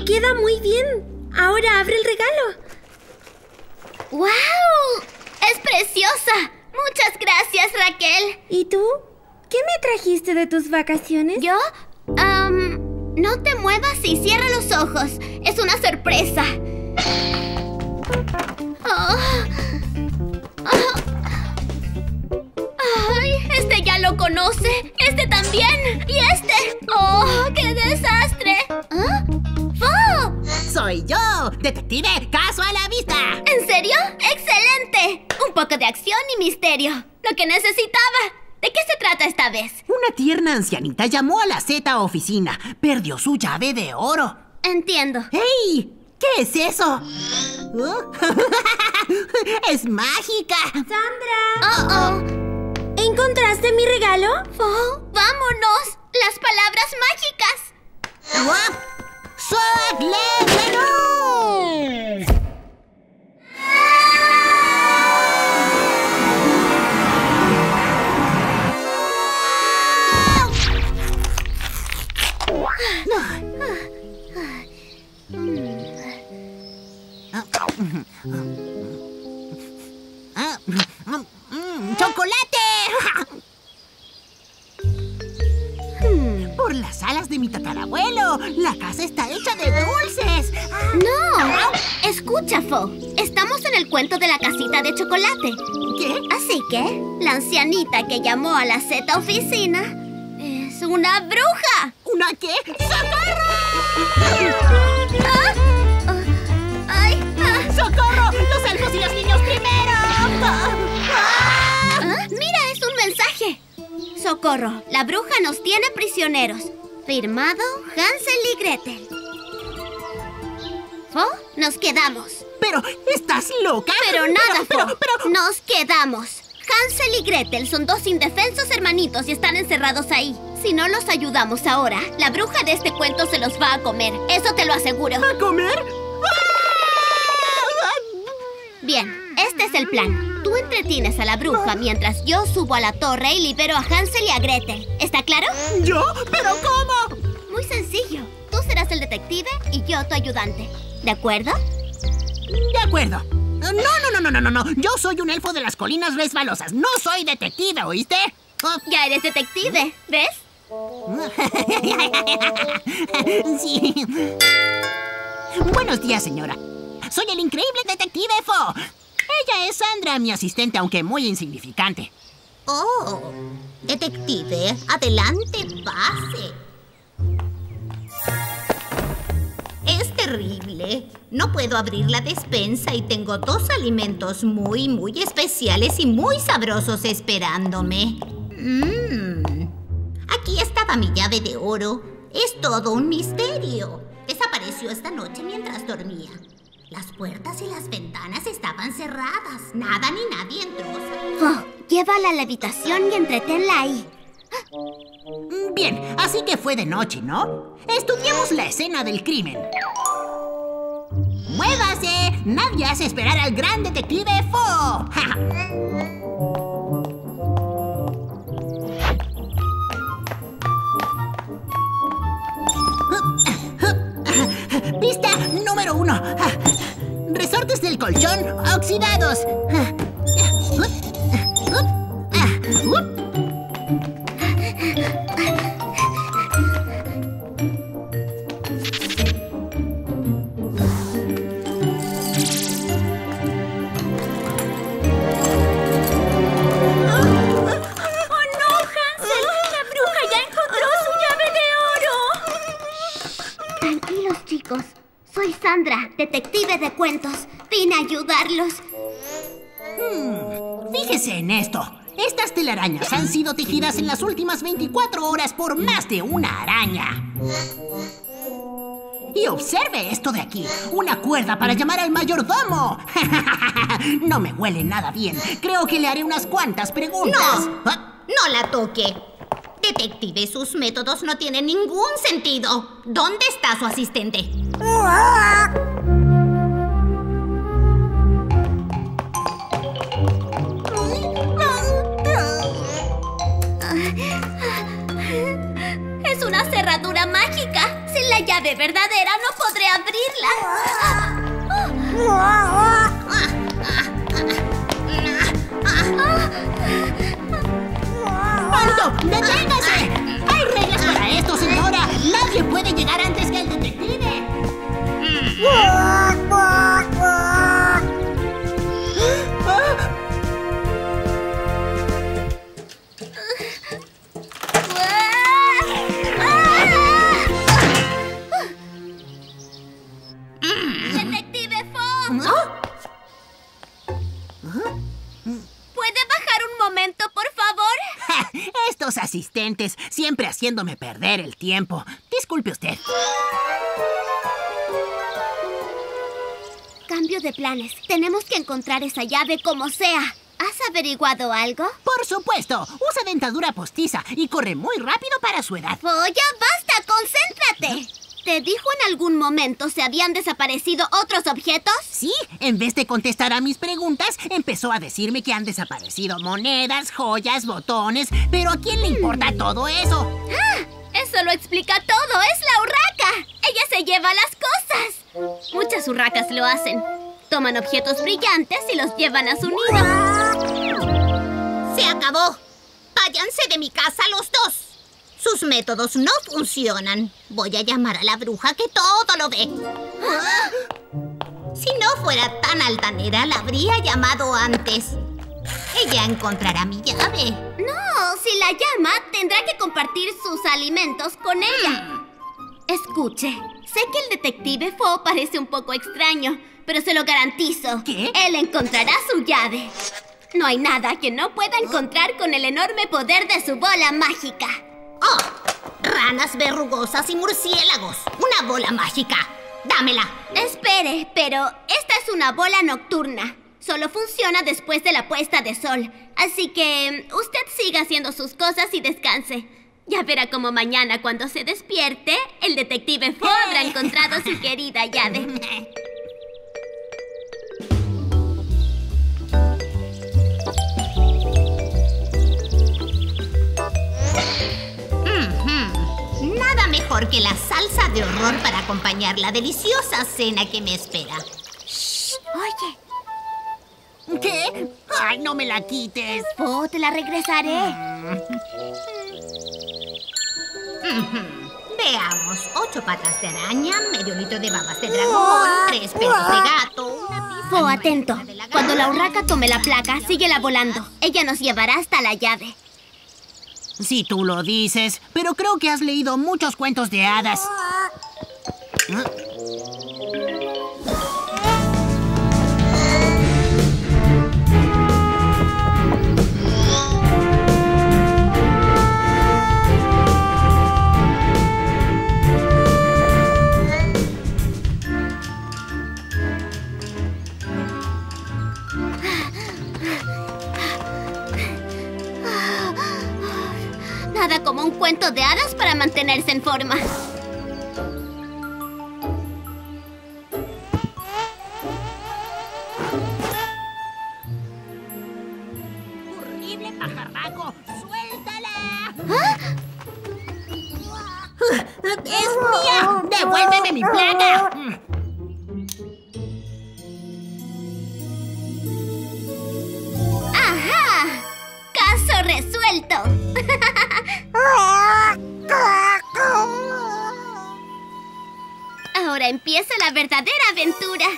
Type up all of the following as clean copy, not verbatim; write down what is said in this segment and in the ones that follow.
queda muy bien. Ahora abre el regalo. ¡Wow! ¡Es preciosa! Muchas gracias, Raquel. ¿Y tú? ¿Qué me trajiste de tus vacaciones? ¿Yo? No te muevas y cierra los ojos. Es una sorpresa. ¡Ay! Este ya lo conoce. Este también. Y este. ¡Oh, qué desastre! ¿Ah? ¡Oh! ¡Soy yo! ¡Detective Caso a la Vista! ¿En serio? ¡Excelente! Un poco de acción y misterio. Lo que necesitaba. ¿De qué se trata esta vez? Una tierna ancianita llamó a la Z oficina. Perdió su llave de oro. Entiendo. ¡Hey! ¿Qué es eso? ¡Es mágica! ¡Sandra! ¿Encontraste mi regalo? ¡Oh! ¡Vámonos! ¡Las palabras mágicas! ¡Soy ¡chocolate! Por las alas de mi tatarabuelo. La casa está hecha de dulces. ¡No! Escucha, Fo. Estamos en el cuento de la casita de chocolate. ¿Qué? Así que, la ancianita que llamó a la Z oficina es una bruja. ¿Una qué? ¡Socorro! ¡Socorro! ¡Los elfos y los niños primero! Mira, es un mensaje. Socorro, la bruja nos tiene prisioneros. Firmado Hansel y Gretel. Fo, nos quedamos. Pero, ¿estás loca? Pero nada, Fo. pero... Nos quedamos. Hansel y Gretel son dos indefensos hermanitos y están encerrados ahí. Si no los ayudamos ahora, la bruja de este cuento se los va a comer. Eso te lo aseguro. ¿A comer? Bien, este es el plan. Tú entretienes a la bruja mientras yo subo a la torre y libero a Hansel y a Gretel. ¿Está claro? ¿Yo? ¿Pero cómo? Muy sencillo. Tú serás el detective y yo tu ayudante. ¿De acuerdo? De acuerdo. No. Yo soy un elfo de las colinas resbalosas. No soy detective, ¿oíste? Ya eres detective, ¿ves? Sí. Buenos días, señora. Soy el increíble detective Fo. Ella es Sandra, mi asistente, aunque muy insignificante. Oh, detective, adelante, pase. Es terrible. No puedo abrir la despensa y tengo dos alimentos muy especiales y muy sabrosos esperándome. Aquí estaba mi llave de oro. Es todo un misterio. Desapareció esta noche mientras dormía. Las puertas y las ventanas estaban cerradas. Nada ni nadie entró. Oh, llévala a la habitación y entretenla ahí. Bien, así que fue de noche, ¿no? Estudiamos la escena del crimen. ¡Muévase! Nadie hace esperar al gran detective Fo. Pista número 1. Resortes del colchón oxidados. Soy Sandra, detective de cuentos. Vine a ayudarlos. Fíjese en esto. Estas telarañas han sido tejidas en las últimas 24 horas por más de una araña. Y observe esto de aquí. Una cuerda para llamar al mayordomo. No me huele nada bien. Creo que le haré unas cuantas preguntas. No la toque. Detective, sus métodos no tienen ningún sentido. ¿Dónde está su asistente? Es una cerradura mágica. Si la la llave verdadera, no podré abrirla. ¡Alto! ¡Deténgase! ¡Hay reglas para esto, señora! ¡Nadie puede llegar antes que el detective! ¡Detective Fogg! ¿Puede bajar un momento, por favor? ¡Ja! Estos asistentes, siempre haciéndome perder el tiempo. Disculpe usted. Cambio de planes. Tenemos que encontrar esa llave como sea. ¿Has averiguado algo? Por supuesto, usa dentadura postiza y corre muy rápido para su edad. ¡Oh, ya basta! ¡Concéntrate! ¿Te dijo en algún momento si habían desaparecido otros objetos? Sí, en vez de contestar a mis preguntas, empezó a decirme que han desaparecido monedas, joyas, botones. Pero ¿a quién le importa todo eso? ¡Ah! Eso lo explica todo. ¡Es la urraca! ¡Ella se lleva las cosas! Muchas urracas lo hacen. Toman objetos brillantes y los llevan a su nido. ¡Se acabó! ¡Váyanse de mi casa los dos! Sus métodos no funcionan. Voy a llamar a la bruja que todo lo ve. Si no fuera tan altanera, la habría llamado antes. Ella encontrará mi llave. No, si la llama, tendrá que compartir sus alimentos con ella. Escuche, sé que el detective Fogg parece un poco extraño, pero se lo garantizo. ¿Qué? Él encontrará su llave. No hay nada que no pueda encontrar con el enorme poder de su bola mágica. ¡Oh! Ranas verrugosas y murciélagos. Una bola mágica. ¡Dámela! Espere, pero esta es una bola nocturna. Solo funciona después de la puesta de sol. Así que usted siga haciendo sus cosas y descanse. Ya verá cómo mañana, cuando se despierte, el detective Fogg habrá encontrado su querida llave. Nada mejor que la salsa de horror para acompañar la deliciosa cena que me espera. Oye, ¿Qué? ¡Ay, no me la quites! Fogg, te la regresaré. Veamos, 8 patas de araña, medio litro de babas de dragón, 3 pelos de gato, una pizza Fogg, nueva atento. de la Cuando la gata. urraca tome la placa, síguela volando. Ella nos llevará hasta la llave. Si tú lo dices, pero creo que has leído muchos cuentos de hadas. Nada como un cuento de hadas para mantenerse en forma. ¡Horrible pajarraco! ¡Suéltala! ¡Es mía! ¡Devuélveme mi placa! ¡Ajá! ¡Caso resuelto! Ahora empieza la verdadera aventura.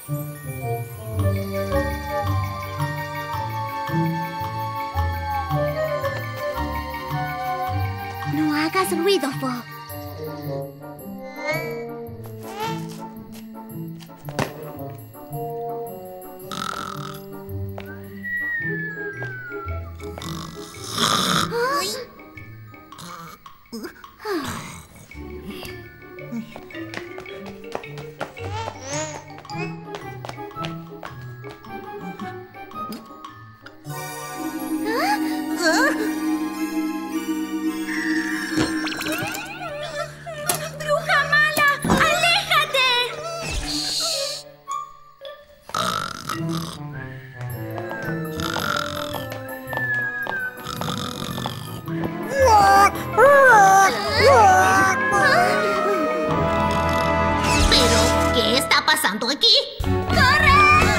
No hagas ruido, Fogg. aquí. ¡Corre!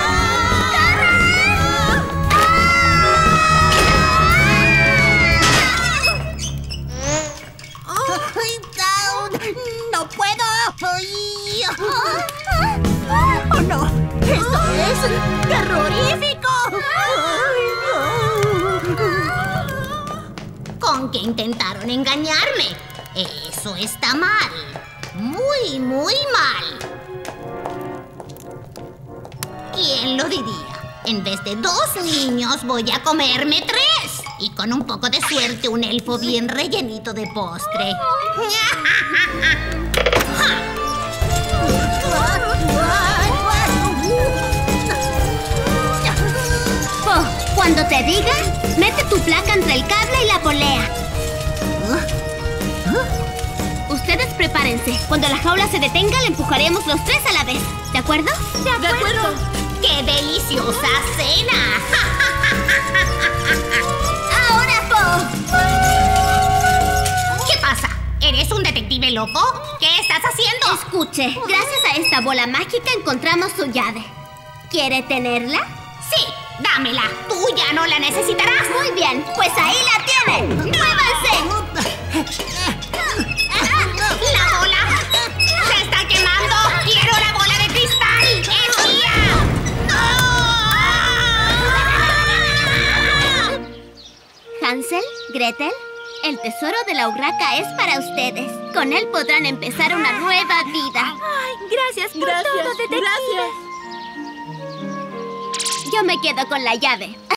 ¡No puedo! ¡Oh, no! ¡Esto es terrorífico! ¿Con qué intentaron engañarme? Eso está mal. Muy, muy mal. ¿Quién lo diría? En vez de 2 niños, voy a comerme 3. Y con un poco de suerte, un elfo bien rellenito de postre. Po, cuando te diga, mete tu placa entre el cable y la polea. Ustedes prepárense. Cuando la jaula se detenga, la empujaremos los 3 a la vez. ¿De acuerdo? De acuerdo. ¡Qué deliciosa cena! ¡Ahora, Po! ¿Qué pasa? ¿Eres un detective loco? ¿Qué estás haciendo? Escuche, gracias a esta bola mágica encontramos su llave. ¿Quiere tenerla? Sí, dámela. Tú ya no la necesitarás. Muy bien, pues ahí la tiene. ¡Muévanse! ¡La bola! ¡Se está quemando! ¡Quiero la bola de cristal! ¡Es mía! Hansel, Gretel, el tesoro de la urraca es para ustedes. Con él podrán empezar una nueva vida. Ay, gracias por todo, detective. Yo me quedo con la llave.